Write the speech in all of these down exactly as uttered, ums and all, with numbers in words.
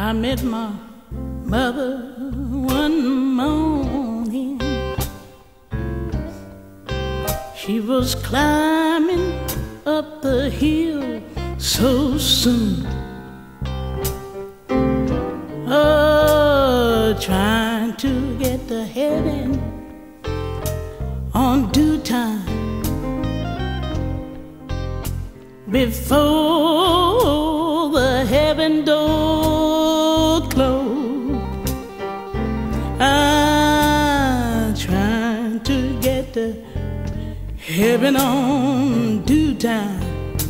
I met my mother one morning. She was climbing up the hill so soon, oh, trying to get to heaven on due time. Before the heaven door closed, I'm trying to get to heaven on due time.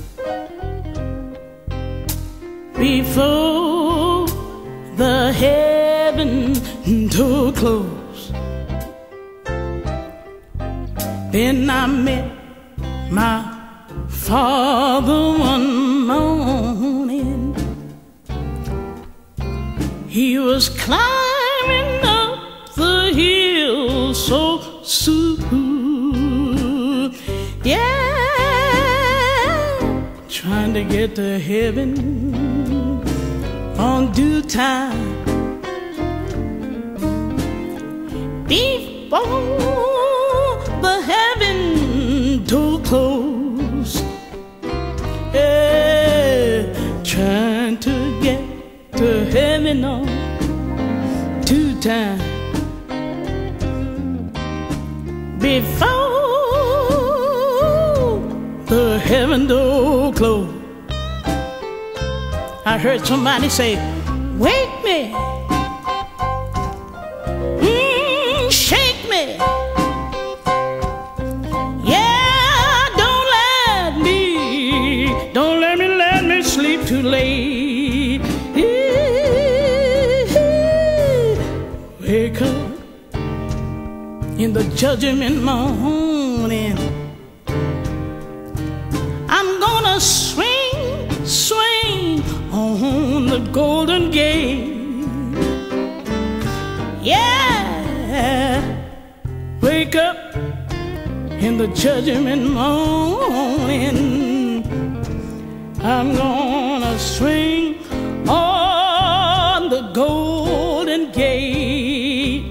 Before the heaven door closed, then I met my Father one morning. He was climbing up the hill so soon, yeah, trying to get to heaven on due time. Before the heaven door closed, yeah, trying to get to heaven on due time. Before the heaven door closed, I heard somebody say, "Wake me, mm, shake me, yeah, don't let me, don't let me, let me sleep too late. Wake up in the judgment morning. I'm gonna swing, swing on the golden gate, yeah. Wake up in the judgment morning. I'm gonna swing on the golden gate.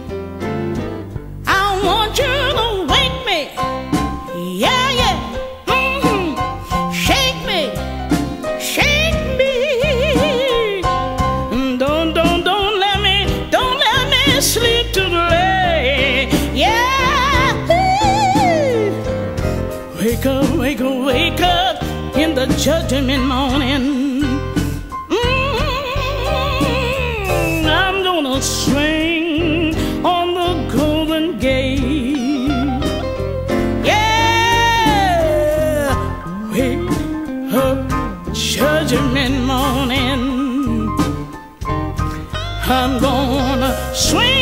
I want you to wake me, yeah, yeah. Mm-hmm. Shake me, shake me. Don't, don't, don't let me, don't let me sleep too late, yeah. Wake up, wake up, wake up in the judgment morning. Mm-hmm. I'm gonna swing on the golden gate, yeah. Wake up, judgment morning. I'm gonna swing